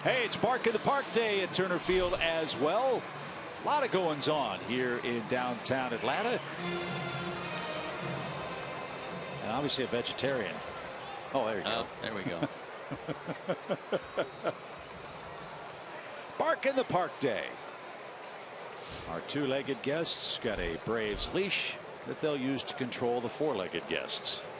Hey, it's Bark in the Park Day at Turner Field as well. A lot of goings on here in downtown Atlanta. And obviously a vegetarian. Oh, there you go. There we go. Bark in the Park Day. Our two-legged guests got a Braves leash that they'll use to control the four-legged guests.